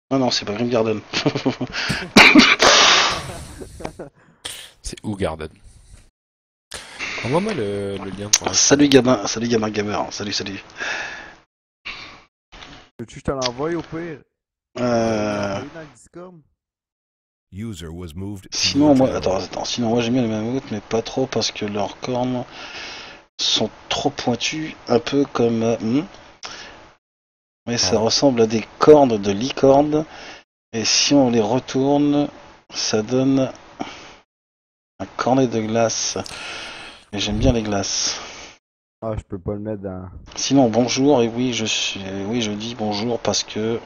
Non, non, c'est pas Green Garden. C'est où Garden? Envoie-moi le lien de ton Salut Instagram. Gamin Gamer, salut, salut. Veux-tu que je te l'envoie au pire? Je l'ai Euh... envoyé dans le Discord. User was moved to your Sinon, moi, channel. sinon, moi j'aime bien les mammouths, mais pas trop parce que leurs cornes sont trop pointues, un peu comme. Mais ça Pardon? ressemble à des cornes de licorne, et si on les retourne, ça donne un cornet de glace. Et j'aime bien les glaces. Ah, je peux pas le mettre dans. Sinon, bonjour, et oui, je dis bonjour parce que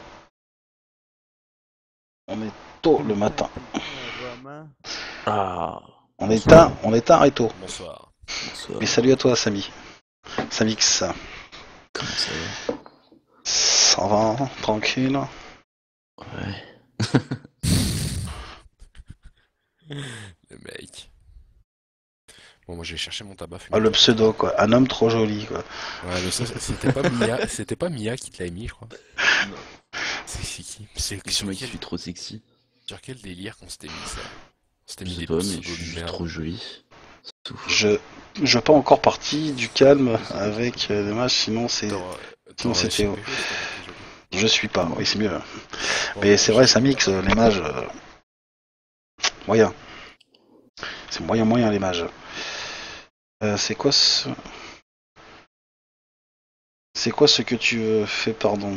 on est tôt le matin. Synthétique un roman. Ah, On on est tard et tôt. Bonsoir. Mais bonsoir. salut à toi, Samy. Samix. Comment ça va? Ça va, tranquille. Ouais. Le mec. Bon, moi je vais chercher mon tabac, Ah, fumer une le clope en pseudo, attendant. quoi. Un homme trop joli, quoi. Ouais, mais ça, c'était pas Mia, c'était pas Mia qui te l'a mis, je crois. Non. C'est qui? C'est C'est moi qui suis trop sexy. sur quel délire qu'on s'était mis ça? On s'était Je mis sais des pas, mais je pseudos suis de juste merde. trop joli. C'est tout. Je pas encore parti du calme avec les matchs, sinon T'aurais c'est réussi à Théo. pécho si t'avais été joli. Je suis pas, oui, c'est mieux. Bon, Mais c'est vrai, j'ai... Samix, les mages, moyen. C'est moyen les mages. C'est quoi ce... C'est quoi ce que tu fais, pardon?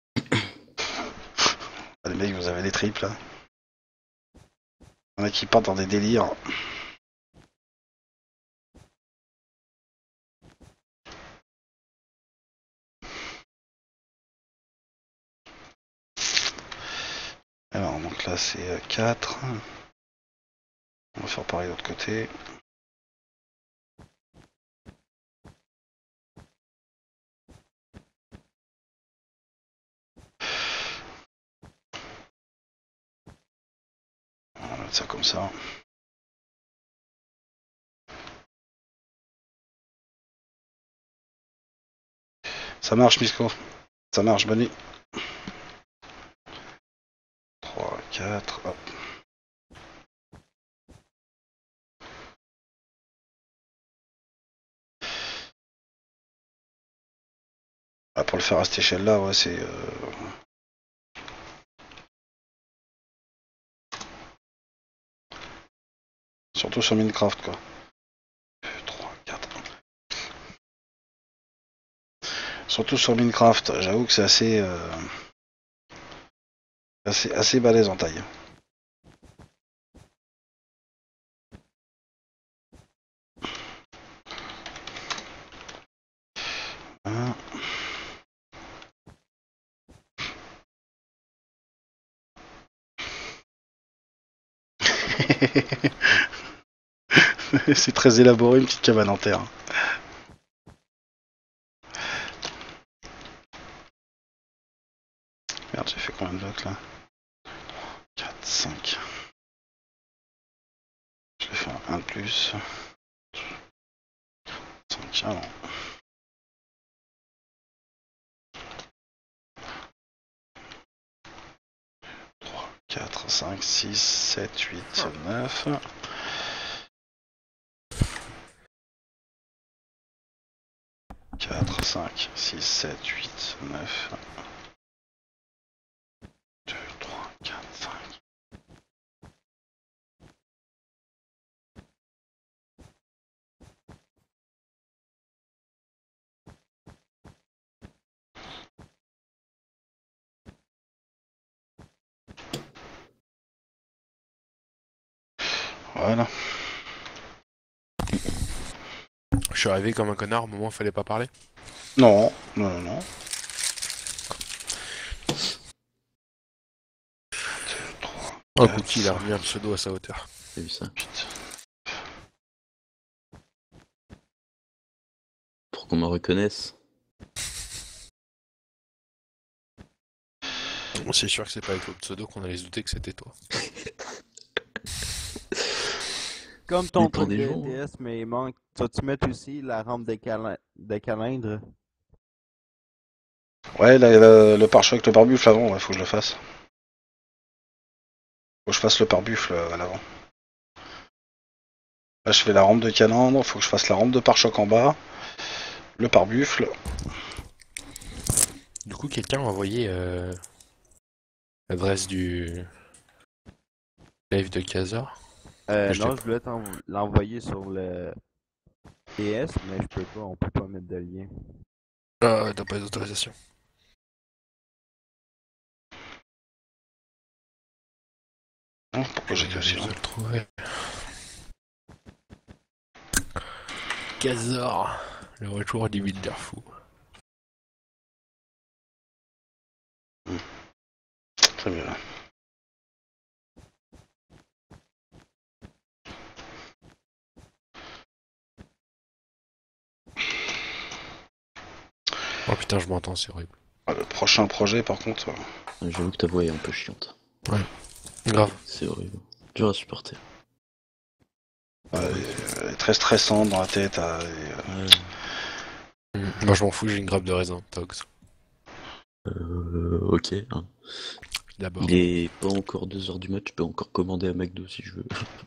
Ah, les mecs, vous avez des triples, là. Il y en a qui partent dans des délires. Alors, donc là, c'est 4. On va faire pareil de l'autre côté. On va mettre ça comme ça. Ça marche, Misco. Ça marche, Bunny. 3, 4, hop. Ah, pour le faire à cette échelle-là, ouais, c'est... Surtout sur Minecraft, quoi. 3, 4. Surtout sur Minecraft, j'avoue que c'est assez balèze en taille. Hein. C'est très élaboré, une petite cabane en terre. Merde, j'ai fait combien de blocs là? 4, 5. Je vais faire un de plus. 5, ah non. 3, 4, 5, 6, 7, 8, 9. 4, 5, 6, 7, 8, 9. 2, 3, 4, 5. Voilà. Je suis arrivé comme un connard au moment où il fallait pas parler. Non, non, non, non. 2, 3, Oh, 4, Cookie, il a 5, remis un pseudo à sa hauteur. T'as vu ça? 8. Pour qu'on me reconnaisse. C'est sûr que c'est pas avec le pseudo qu'on allait se douter que c'était toi. Comme ton Dépend truc des de gens, hein. ETS, mais il manque. Tu vas-tu mettre aussi la rampe de calindre? Ouais, le pare-choix avec le barbufle avant, ouais, faut que je le fasse. Faut que je fasse le pare-buffle à l'avant. Là, je fais la rampe de calandre. Faut que je fasse la rampe de pare-choc en bas. Le pare-buffle. Du coup, quelqu'un a envoyé l'adresse du live de Kazor. Je Non, t'ai- je voulais l'envoyer sur le PS, mais je peux pas, on peut pas mettre de lien. Ah, t'as pas d'autorisation. Pourquoi j'ai que Je ça? vais le trouver. Kazor, le retour du Builder fou. Très bien. Oh putain, je m'entends, c'est horrible. Le prochain projet, par contre. J'avoue que ta voix est un peu chiante. Grave. C'est horrible. Dur à supporter. Elle est très stressante dans la tête. Moi, je m'en fous, j'ai une grappe de raisin, Togs. Ok. Hein. D'abord. Il est pas encore 2h du mat, je peux encore commander à McDo si je veux.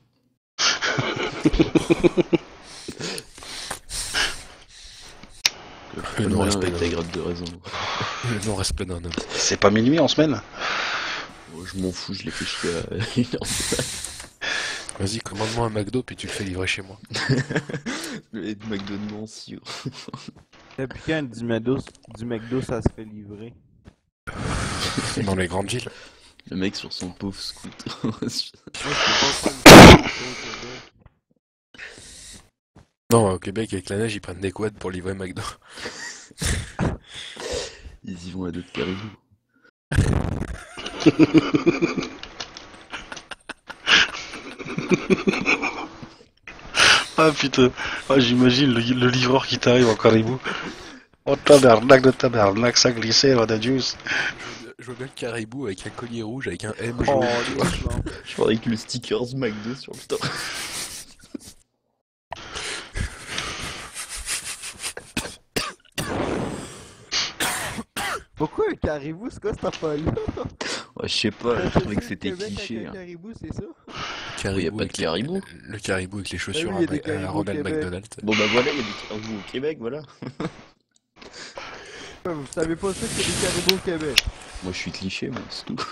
Le Non, non-respect avec d'un ta grappe de raisin. Le non-respect d'un homme. C'est pas minuit en semaine? Oh, je m'en fous, je l'ai fait chier à 1h. Vas-y, commande-moi un McDo, puis tu le fais livrer chez moi. Le McDo de Nancy. Depuis quand du McDo ça se fait livrer? Dans les grandes villes. Le mec sur son pauvre scooter. Moi, je peux pas faire le Québec. Non, au Québec, avec la neige, ils prennent des quads pour livrer McDo. Ils y vont à d'autres caribous. Ah putain, j'imagine le livreur qui t'arrive en caribou. Oh tabarnak, ça glissait, la juice. Je vois bien le caribou avec un collier rouge, avec un M Oh, jaune, tu vois. non. Je vois avec le stickers McDo sur le top. Pourquoi un caribou, c'est quoi cette affaire-là? Ouais, je sais pas, je trouvais que c'était cliché. Un Hein. caribou, c'est ça? Y a pas de caribou. Le caribou avec les chaussures Ah oui, y a des à caribous au Ronald Québec. McDonald. Bon bah voilà, il y a des caribous au Québec, voilà. Vous savez pas ça qu'il y a des caribous au Québec? Moi je suis cliché, moi, c'est tout.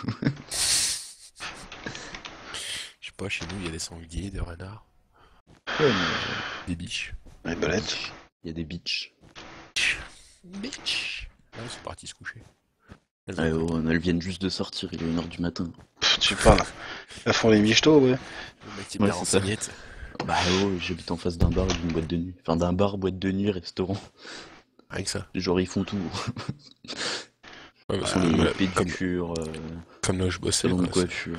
Je sais pas, chez nous, il y a des sangliers, des renards, Ouais, mais des biches. Les belettes. il y a des bitches. Bitch. Ah, ils sont partis se coucher. Elles Ouais, ont- oh, elles viennent juste de sortir, il est 1h du matin. Tu parles. Elles font les michtos, ouais. Le mec qui est Ouais, bien c'est ça. renseigné, tu sais. Bah oh, j'habite en face d'un bar et d'une boîte de nuit. Enfin d'un bar, boîte de nuit, restaurant. Rien que ça. Genre ils font tout. Ouais, bah, Les comme, pédicures, comme là où je bossais, salon de quoi. coiffure.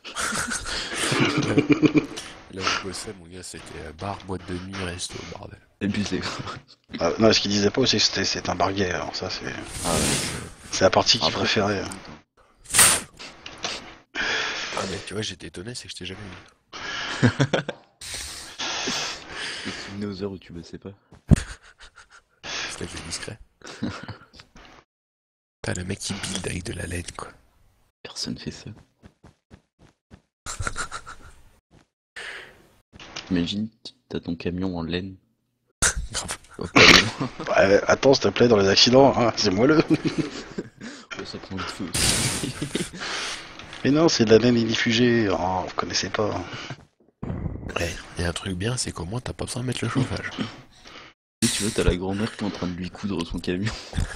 Là où je bossais, mon gars, c'était bar, boîte de nuit, resto, bordel. Abusé. Ah, non, ce qu'il disait pas aussi, c'est un bar gay, alors ça, c'est. Ah ouais. C'est la partie qu'il Après, préférait. Ah, mais tu vois, j'étais étonné, c'est que je t'ai jamais vu. Tu te souvenais aux heures où tu bossais pas. C'était discret. T'as le mec qui build avec de la laine, quoi. Personne fait ça. Imagine, t'as ton camion en laine. Grave. Oh, pas loin. Ouais, attends, s'il te plaît, dans les accidents, hein, c'est moelleux. Ouais, ça prend vite feu aussi. Mais non, c'est de la laine illifugée. Oh, vous connaissez pas. Ouais, y a un truc bien, c'est qu'au moins t'as pas besoin de mettre le chauffage. Et tu vois, t'as la grand-mère qui est en train de lui coudre son camion.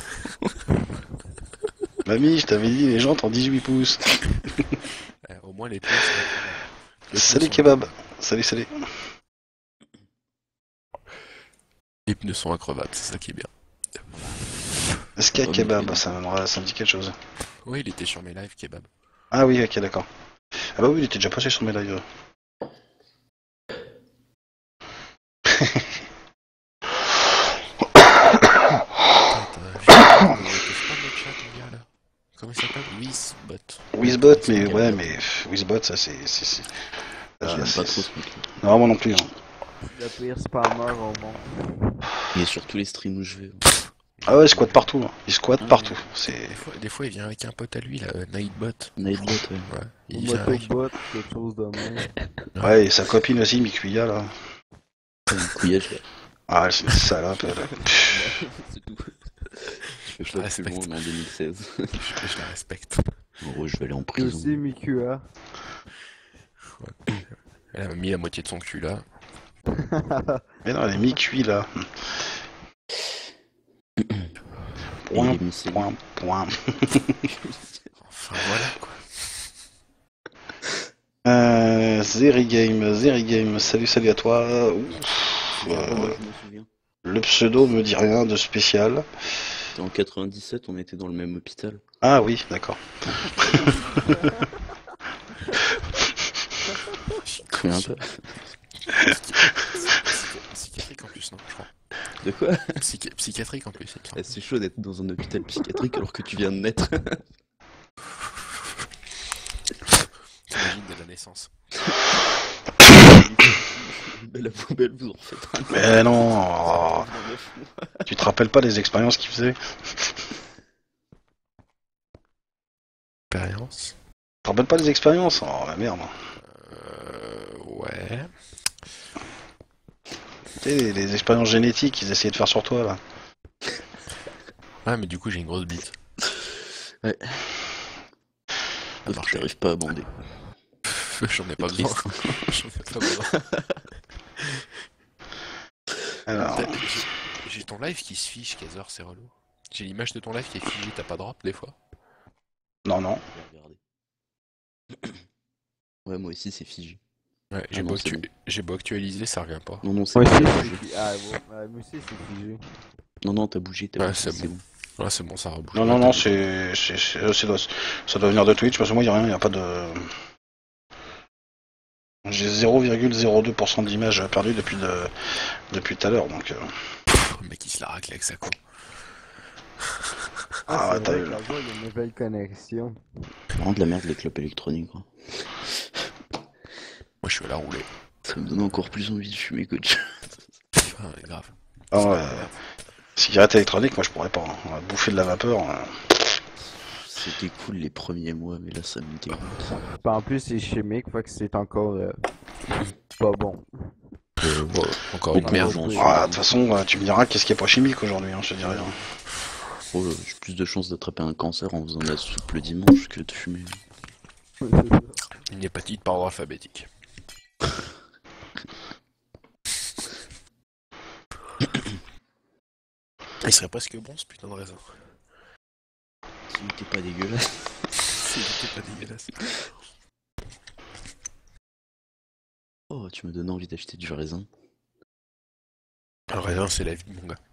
Mamie, je t'avais dit, les jantes en 18 pouces. Au moins les pneus sont... Salut kebab. Salut. Les pneus sont increvables, c'est ça qui est bien. Est-ce qu'il y a Oh, kebab? nickel. Ça me dit quelque chose. Oui, il était sur mes lives, kebab. Ah oui, ok, d'accord. Ah bah oui, il était déjà passé sur mes lives. Attends, c'est pas notre chat, mon gars, là. Comment il s'appelle? Wizbot. Wizbot, mais ouais, mais Wizbot, ça c'est. J'aime c'est- pas trop ce mec-là. Non, moi non plus. Hein. Le pire spammer au monde. Il est sur tous les streams où je vais. Ah ouais, il squatte partout. Hein. Il squatte Ah partout. ouais. C'est... Des fois, il vient avec un pote à lui, là, Nightbot. Nightbot, ouais. Ouais, Ou il vient avec. Motobot, quelque chose de même. Ouais, et sa copine aussi, Mikuya, là. Un couillage, là. Ah, c'est une salope, elle. C'est tout. Je Je fais la pas plus respecte. loin en 2016. Je la respecte. En gros, je vais aller en Et prison. aussi Mikua. Elle a mis la moitié de son cul là. Mais non, elle est mi-cuit, là. Et il Point, est mycélium. point. Enfin voilà quoi. Zerigame, salut à toi. Ouf, Moi, je me souviens. le pseudo me dit rien de spécial. C'était en 97, on était dans le même hôpital. Ah oui, d'accord. Tu un peu. Psychiatrique en plus, non, je crois. De quoi? Psychiatrique en plus, il me semble. C'est chaud d'être dans un hôpital psychiatrique alors que tu viens de naître. T'imagines dès la naissance. Mais la poubelle, vous en faites un. Mais non, tu te rappelles pas des expériences qu'il faisait? Expérience. Tu te rappelles pas des expériences? Oh la merde. Ouais. Tu sais, les expériences génétiques qu'ils essayaient de faire sur toi, là. Ouais, mais du coup, j'ai une grosse bite. Ouais. Ça Sauf que marche. t'arrives pas à bander. J'en ai pas C'est besoin. triste. J'en ai pas besoin. Alors, J'ai ton live qui se fiche, Kaiser, c'est relou. J'ai l'image de ton live qui est figée, t'as pas de drop des fois? non. Je vais regarder. Ouais, moi aussi, c'est figé. Ouais, Ah non, c'est bon. j'ai beau actualiser, ça revient pas. Non, non, c'est Moi bon, aussi, t'as c'est bougé. fi- ah, ouais, moi aussi, c'est figé. Non, non, t'as bougé, Ouais, bougé, c'est bon. Ouais, c'est bon, ça rebouge. non, ça doit venir de Twitch, parce que moi, y a rien, y a pas de... J'ai 0,02% d'images perdues depuis tout à l'heure, donc... Le mec, il se la racle avec sa con. Ah, c'est t'as vrai eu... que là-bas, il y a une nouvelle connexion. Vraiment de la merde, les clopes électroniques, quoi. Moi, je suis à la rouler. Ça me donne encore plus envie de fumer, coach. Ouais, grave. Ah ouais, cigarette électronique, moi je pourrais pas. On va bouffer de la vapeur. C'était cool les premiers mois, mais là, ça me dégoûte. Puis en plus, c'est chimique, fait que c'est encore pas bon. Bon, encore Mais une merde. j'en suis- Ah, de toute façon, tu me diras qu'est-ce qui est pas chimique aujourd'hui, hein, je te dirais. Hein. Oh, j'ai plus de chances d'attraper un cancer en faisant de la soupe le dimanche que de fumer. Une hépatite par ordre alphabétique. Il serait presque bon ce putain de raisin. S'il était pas dégueulasse. C'était pas dégueulasse. Oh, tu me donnes envie d'acheter du raisin. Un raisin, c'est la vie, mon gars.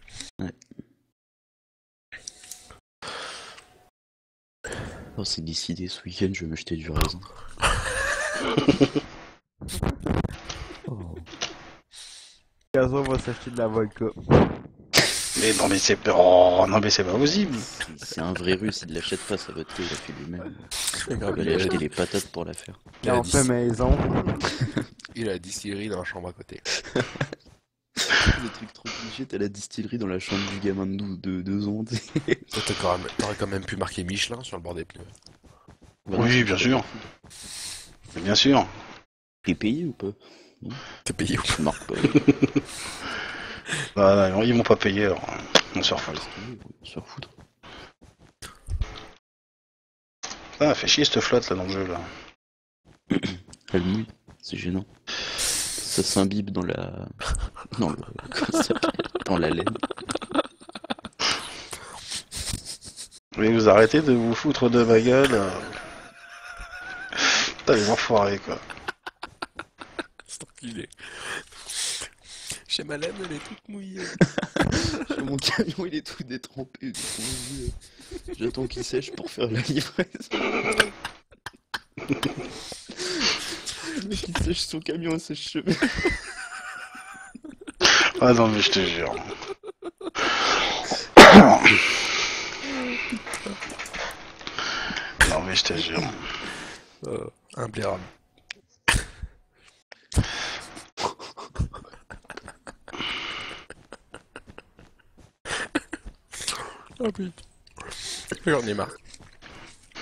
Oh, c'est décidé, ce week-end, je vais m'acheter du raisin. Oh. Caso va s'acheter de la vodka. Mais non, mais c'est... Oh, non, mais c'est pas possible. C'est un vrai russe, il l'achète pas sa vodka, il a fait lui-même. Il va Il aller a, acheter les patates pour la faire. il a On la fait dis- maison. il a la distillerie dans la chambre à côté. Le truc trop cliché, t'as la distillerie dans la chambre du gamin de 2 ans. Toi, t'aurais quand même pu marquer Michelin sur le bord des pneus. Oui, bien sûr. Mais bien sûr. T'es payé ou pas? T'es payé où? Je marque pas. Bah, non, ils vont pas payer, alors on se refout. On se refoutre. Ah, fait chier cette flotte là dans le jeu là. Elle mouille, c'est gênant. Ça s'imbibe dans la... Dans le... Comment ça s'appelle? Dans la laine. Mais vous arrêtez de vous foutre de ma gueule. Putain, les enfoirés quoi. C'est enculé. Chez ma laine, elle est toute mouillée. Mon camion, il est tout détrempé. J'attends qu'il sèche pour faire la livraison. Le mec, il sèche son camion à sèche-cheveux. Ah non, mais je te jure. Non, mais je te jure. Imblairable. Oh putain. J'en ai marre.